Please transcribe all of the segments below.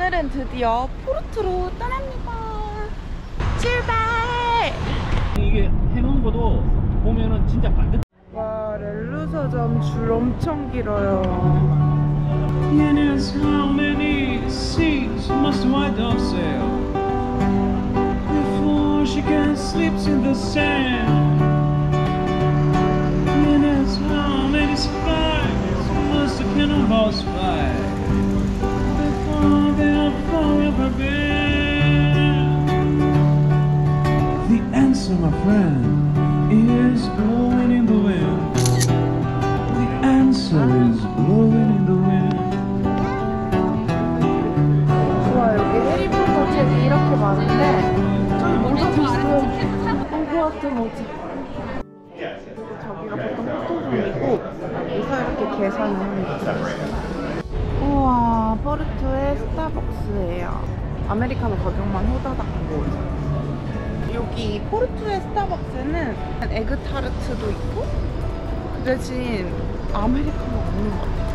오늘은 드디어 포르투로 떠납니다. 출발! 이게 해놓은 것도 보면은 진짜 반대. 와, 렐루 서점 줄 엄청 길어요. Yes, how many seas must a white dove sail before she can sleep in the sand? Yes, how many spies must a cannonball spy before they are forever banned? The answer, my friend, is blowing in the wind. The answer is blowing in the wind. 와, 여기 해리포터 책이 이렇게 많은데 저기 모자도 있어요. 호그와트 모자. 저기가 보통 포토존이고 여기서 이렇게 계산을 합니다. 우와, 포르투의 스타벅스예요. 아메리카노 가격만 호다닥 하고. 여기 포르투의 스타벅스는 에그타르트도 있고 그 대신 아메리카노가 없는 것 같아요.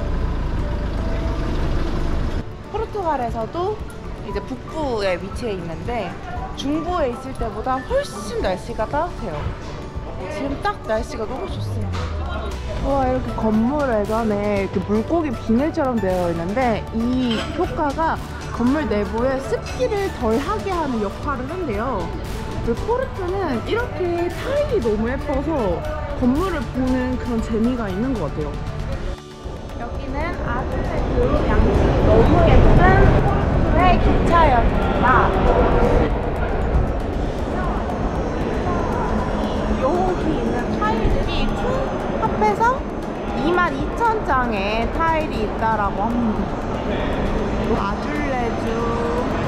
포르투갈에서도 이제 북부에 위치해 있는데 중부에 있을 때보다 훨씬 날씨가 따뜻해요. 지금 딱 날씨가 너무 좋습니다. 와, 이렇게 건물 외관에 이렇게 물고기 비닐처럼 되어 있는데 이 효과가 건물 내부에 습기를 덜 하게 하는 역할을 한대요. 그리고 포르투는 이렇게 타일이 너무 예뻐서 건물을 보는 그런 재미가 있는 것 같아요. 여기는 아주레주 양식 너무 예쁜 포르투의 기차역입니다. 여기 있는 타일들이 총 합해서 22,000장의 타일이 있다라고 합니다. 아줄레주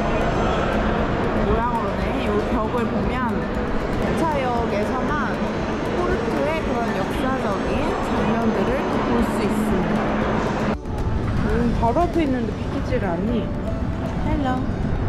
모양으로네. 이 벽을 보면 기차역에서만 포르투의 그런 역사적인 장면들을 볼 수 있습니다. 바로 앞에 있는데 비키지를 않니? 헬로.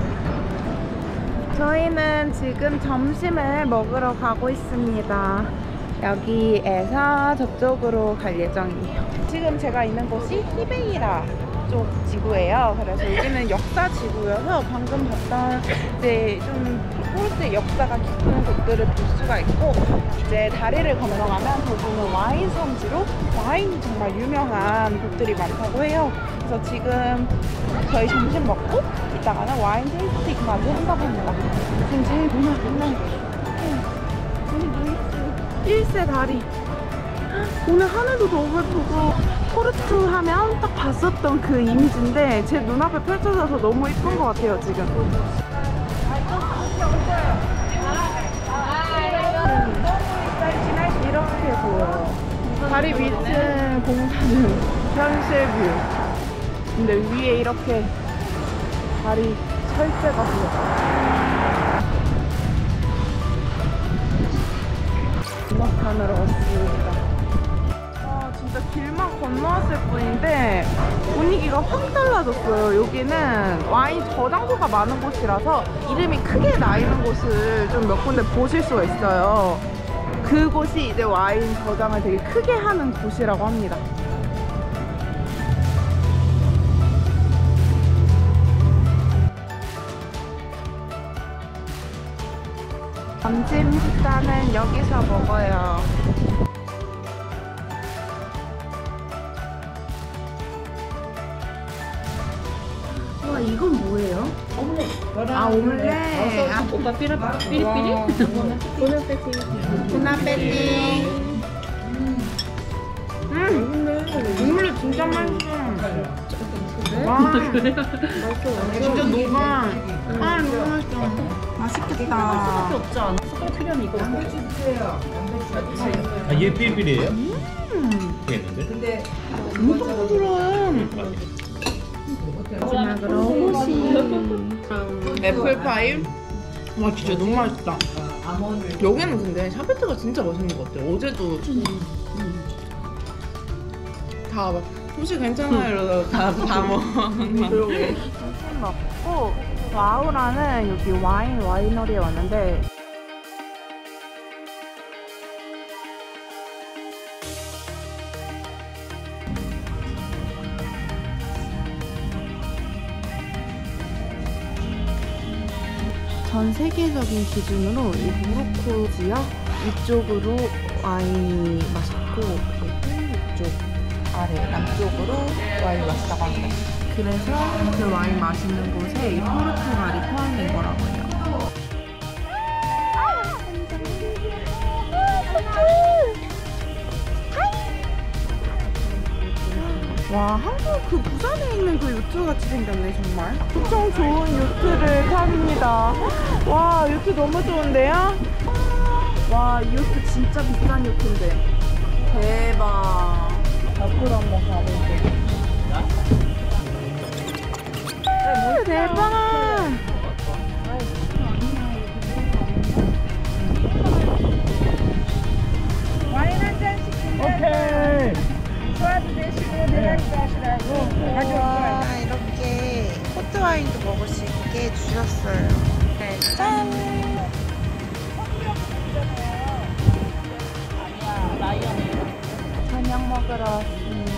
저희는 지금 점심을 먹으러 가고 있습니다. 여기에서 저쪽으로 갈 예정이에요. 지금 제가 있는 곳이 히베이라 쪽 지구예요. 그래서 여기는 역사 지구여서 방금 봤던 이제 좀 포르투의 역사가 깊은 곳들을 볼 수가 있고, 이제 다리를 건너가면 저기는 와인 성지로 와인이 정말 유명한 곳들이 많다고 해요. 그래서 지금 저희 점심 먹고 이따가는 와인 테이스팅까지 한다고 합니다. 지금 제일 문화는 일세 다리. 오늘 하늘도 너무 예쁘고 포르투 하면 딱 봤었던 그 이미지인데 제 눈앞에 펼쳐져서 너무 예쁜 것 같아요 지금. 이렇게 보여요. 다리 밑은 공사는 현실 뷰. 근데 위에 이렇게 다리 철제가 보여요. 음악관으로 왔습니다. 진짜 길만 건너왔을 뿐인데 분위기가 확 달라졌어요. 여기는 와인 저장소가 많은 곳이라서 이름이 크게 나 있는 곳을 좀 몇 군데 보실 수가 있어요. 그곳이 이제 와인 저장을 되게 크게 하는 곳이라고 합니다. 점심 식사는 여기서 먹어요. 와, 이건 뭐예요? 오믈렛. 아, 오믈렛. 아, 오빠 삐리삐리? 보나페티. 오믈렛 진짜 맛있어. 와, 진짜 녹아. 아, 너무 맛있어. 맛있겠다. 없지 않아? 숟가락 필요하면 이거 아, 얘 삐리삐리예요? 되겠는데? 엄청 부드러워요. 마지막으로 호시. 애플파이. 와, 진짜 너무 맛있다. 여기는 근데 샤베트가 진짜 맛있는 것 같아요. 어제도 다 막 호시 괜찮아요 이러다가 다 먹어. 점심 먹고 와우라는 여기 와이너리에 왔는데 전 세계적인 기준으로 이 모로코 지역 위쪽으로 와인이 맛있고 이쪽 아래 남쪽으로 와인이 맛있다고 합니다. 그래서 그 와인 맛있는 곳에 이 포르투갈이 포함된 거라고 해요. 와, 한국 그 부산에 있는 그 요트 같이 생겼네 정말. 엄청 좋은 요트를 탑니다. 와, 요트 너무 좋은데요? 와, 이 요트 진짜 비싼 요트인데 대박. 앞으로 한번 가볼게. 대박. 와인 한 잔씩 오케이. 소화도 되시고 릴렉스 하시라고 가져온 거예요. 와, 이렇게 포트와인도 먹을 수 있게 주셨어요. 네, 짠. 저녁 먹으러 왔습니다.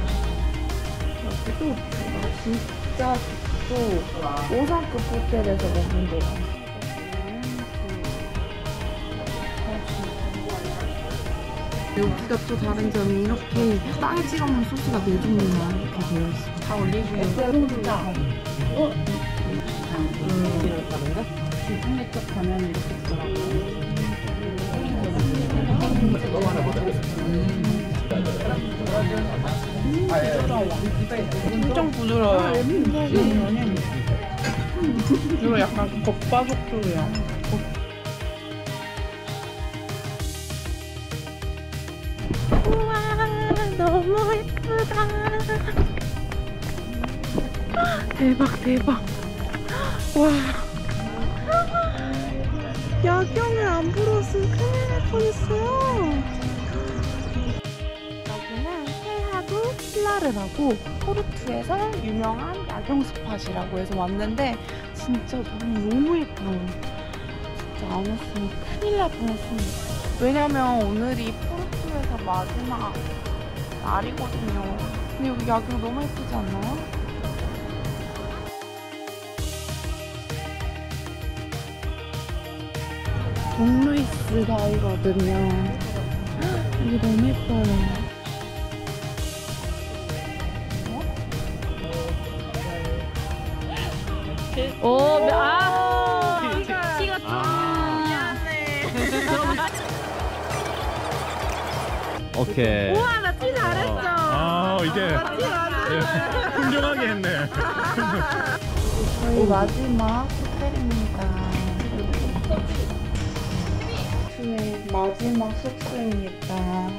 여기도 진짜 좋고 5성급 호텔에서 먹는데요. 여기가 또 다른 점이 이렇게 빵에 찍어 먹는 소스가 4종류나 이렇게 되어 있어요. 다 올리브유. 중매 쪽 가면 이렇게 있더라고요. 엄청 부드러워요. 이거 약간 겉바속 쪽이야. 우와, 너무 예쁘다. 대박 대박. 와, 야경을 안 불었으면 큰일 날 뻔했어요. 여기는 세하구 필라르라고 포르투에서 유명한 야경 스팟이라고 해서 왔는데 진짜 너무 예뻐요. 진짜 안 왔으면 큰일 날 뻔했습니다. 왜냐면 오늘이 포르투에서 마지막 날이거든요. 근데 여기 야경 너무 예쁘지 않나요? 동루이스 가이거든요. 이게 너무 예뻐요. 키가 좀 미안해. 오케이. 우와, 나 티 잘했어. 이제 훌륭하게 했네. 저희 마지막 호텔입니다. 저의 마지막 숙소입니다.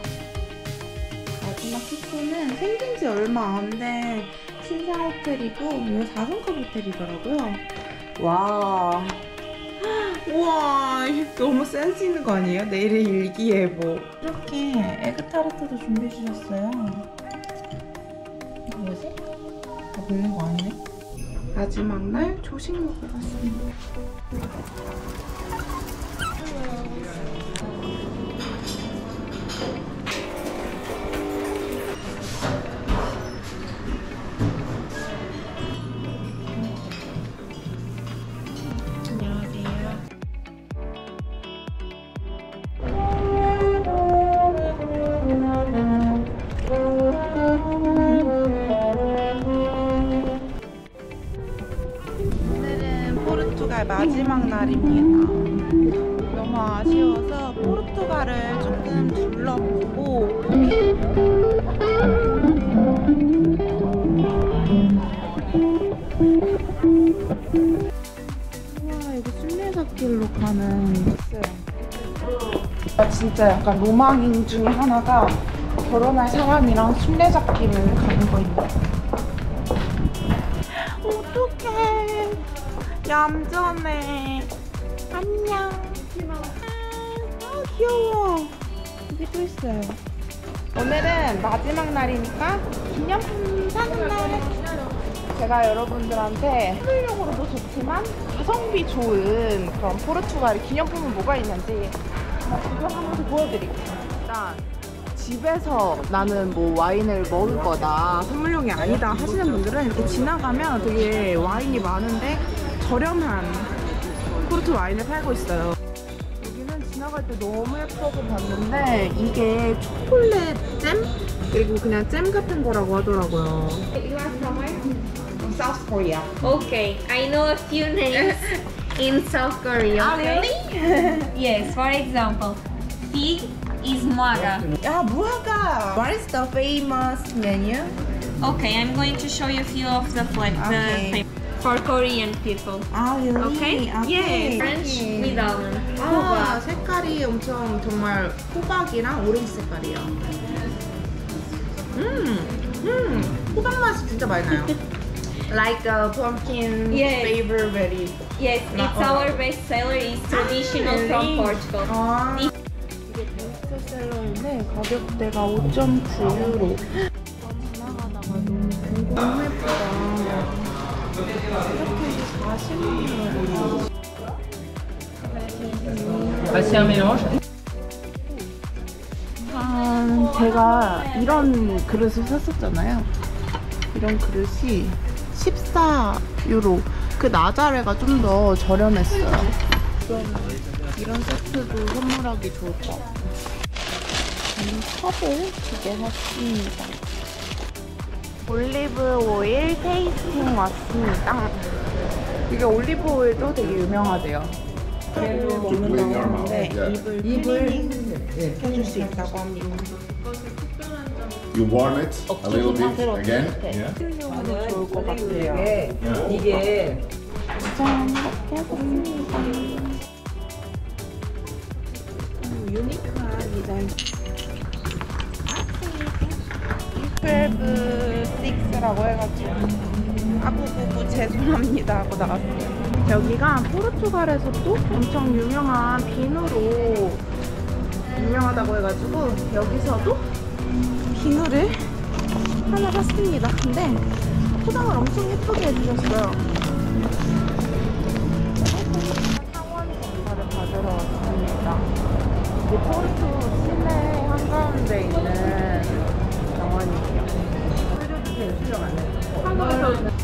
마지막 숙소는 생긴 지 얼마 안 된 신상 호텔이고 이거 4성급 호텔이더라고요. 와, 우와, 너무 센스 있는 거 아니에요? 내일의 일기예보. 이렇게 에그타르트도 준비해 주셨어요. 이거 뭐지? 다 먹는 거 아니네? 마지막 날 조식 먹으러 왔습니다. 오늘은 포르투갈 마지막 날입니다. 너무 아쉬워서 포르투갈을 조금 둘러보고 우와, 이거 순례자길로 가는 버스예요. 진짜 약간 로망인 중에 하나가 결혼할 사람이랑 순례자길을 가는 거입니다. 어떡해, 얌전해. 안녕. 아, 귀여워. 여기 또 있어요. 오늘은 마지막 날이니까 기념품 사는 날. 제가 여러분들한테 선물용으로도 좋지만 가성비 좋은 그런 포르투갈 기념품은 뭐가 있는지 한번 구경하면서 보여드릴게요. 일단 집에서 나는 뭐 와인을 먹을 거다, 선물용이 아니다 하시는 분들은 이렇게 지나가면 되게 와인이 많은데 저렴한 포르투 와인을 팔고 있어요. 여기는 지나갈 때 너무 예뻐서 봤는데 이게 초콜릿 잼? 그리고 그냥 잼 같은 거라고 하더라고요. You are from where? South Korea. Okay, I know a few names in South Korea. Ah, Okay? really? Yes, for example, fig is muaga. Ah, muaga. What is the famous menu? Okay, I'm going to show you a few of the Okay. for Korean people. Ah, really? Okay? Yes, French with almond. 아, 색깔이 엄청 정말 호박이랑 오렌지 색깔이에요. 호박 맛이 진짜 많이 나요. Like a pumpkin Yes. flavor very. Yes, it's our best seller. It's traditional from Portugal. 아. 이게 베스트셀러인데 가격대가 5.9유로. 지나가다가 너무 예쁘다. 이렇게 40유로. 제가 이런 그릇을 샀었잖아요. 이런 그릇이 14유로. 그 나자레가 좀 더 저렴했어요. 이런 세트도 선물하기 좋을 것 같아요. 저는 컵을 2개 샀습니다. 올리브 오일 테이스팅 왔습니다. 이게 올리브 오일도 되게 유명하대요. 먹는다고 하는데 입을 해줄 수 있다고 합니다. You warm it a little bit again. 실용으로 좋을 것 같아요. 이게 짠! 이렇게 해봤습니다. 유니크한 디자인. 12-6라고 해가지고 아구구구 죄송합니다 하고 나왔어요. 여기가 포르투갈에서도 엄청 유명한 비누로 유명하다고 해가지고 여기서도 비누를 하나 샀습니다. 근데 포장을 엄청 예쁘게 해주셨어요. 상원 검사를 받으러 왔습니다. 이게 포르투 시내 한가운데 있는 병원이에요. 수령 안 해요. 한국에서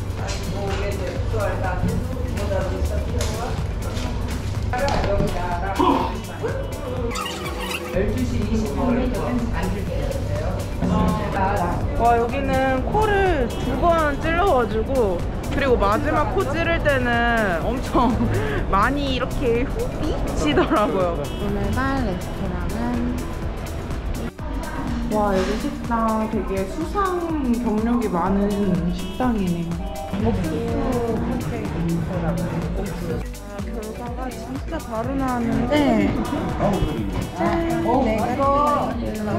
와, 여기는 코를 2번 찔러가지고, 그리고 마지막 코 찌를 때는 엄청 많이 이렇게 훅 삐치더라고요. 오늘 갈 레스토랑은 와, 여기 식당 되게 수상 경력이 많은 식당이네요. 결과가 진짜 바로 나왔는데 짠! 내가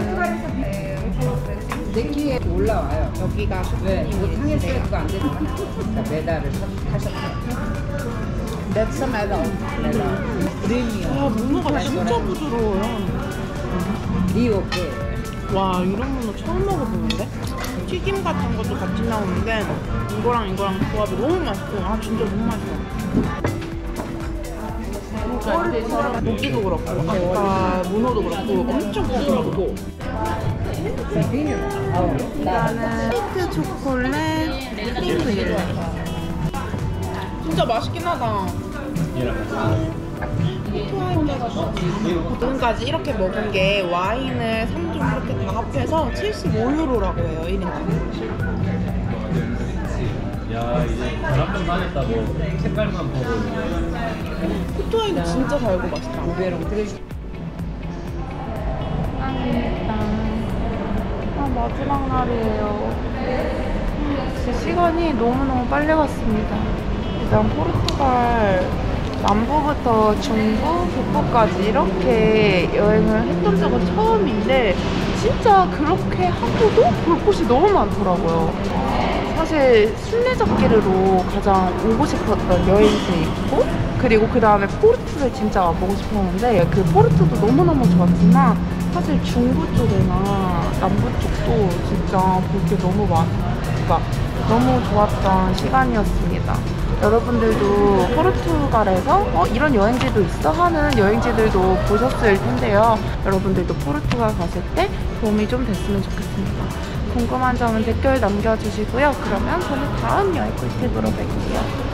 냉기에 올라와요. 여기가 왜? 이거 슈퍼님인데요. 상했어요. 그거 안 되잖아. 메달을 타셨어요. That's a medal. 메달. 와, 문어가 진짜 부드러워요. 리오케. 와, 이런 문어 처음 먹어보는데? 튀김 같은 것도 같이 나오는데 이거랑 조합이 너무 맛있고, 아 진짜 너무 맛있어. 그러니까 고기도 그렇고 아까 문어도 그렇고 엄청 부드럽고. 이거는 스위트 초콜릿 크림브렐레. 진짜 맛있긴 하다. 지금까지 이렇게 먹은 게 와인을 3종 이렇게 다 합해서 75유로라고 해요, 1인당. 야, 이제 전학금 다녔다고 색깔만 보고. 포토와인도 진짜 달고 맛있다. 고배로 들으시. 마지막 날이에요. 진짜 시간이 너무너무 빨리 갔습니다. 일단 포르투갈 남부부터 중부, 북부까지 이렇게 여행을 했던 적은 처음인데 진짜 그렇게 하고도 볼 곳이 너무 많더라고요. 사실 순례자길으로 가장 오고 싶었던 여행지이고, 그리고 그 다음에 포르투를 진짜 와보고 싶었는데 그 포르투도 너무너무 좋았지만 사실 중부 쪽이나 남부 쪽도 진짜 볼 게 너무 너무 좋았던 시간이었습니다. 여러분들도 포르투갈에서 이런 여행지도 있어? 하는 여행지들도 보셨을 텐데요. 여러분들도 포르투갈 가실 때 도움이 좀 됐으면 좋겠습니다. 궁금한 점은 댓글 남겨주시고요. 그러면 저는 다음 여행 꿀팁으로 뵐게요.